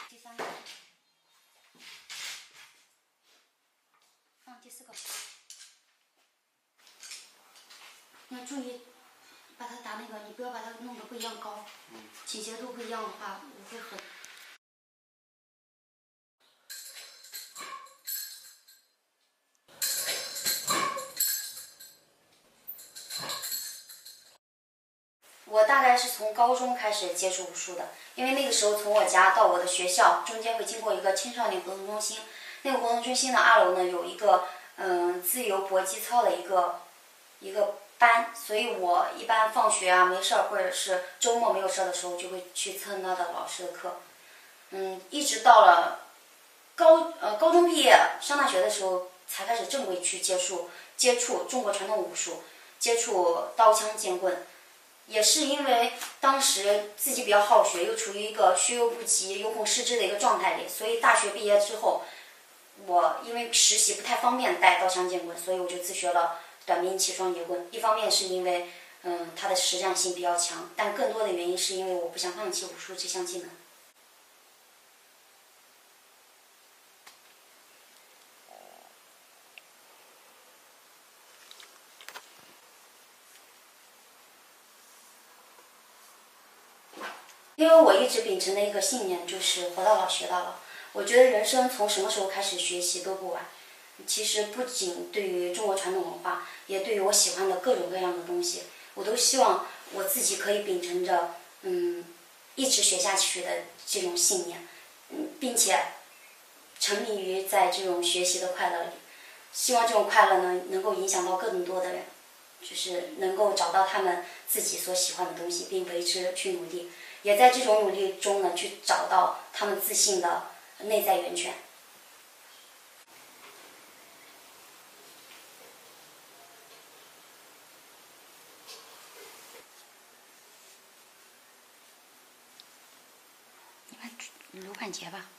第3个，放第4个。你要注意把它打那个，你不要把它弄得不一样高，倾斜度不一样的话，我会很。我大概是从高中开始接触武术的，因为那个时候从我家到我的学校中间会经过一个青少年活动中心，那个活动中心的2楼呢有一个自由搏击操的一个班，所以我一般放学啊没事儿，或者是周末没有事儿的时候，就会去蹭他的老师的课。一直到了高中毕业上大学的时候，才开始正规去接触中国传统武术，接触刀枪剑棍。也是因为当时自己比较好学，又处于一个学有不及、有恐失之的一个状态里，所以大学毕业之后，我因为实习不太方便带刀枪剑棍，所以我就自学了短兵器、双截棍。一方面是因为它的实战性比较强，但更多的原因是因为我不想放弃武术这项技能。因为我一直秉承的一个信念就是活到老学到老。我觉得人生从什么时候开始学习都不晚。其实不仅对于中国传统文化，也对于我喜欢的各种各样的东西，我都希望我自己可以秉承着一直学下去的这种信念，并且沉迷于在这种学习的快乐里。希望这种快乐呢能够影响到更多的人，就是能够找到他们自己所喜欢的东西，并为之去努力。也在这种努力中呢，去找到他们自信的内在源泉。你把芦管结吧。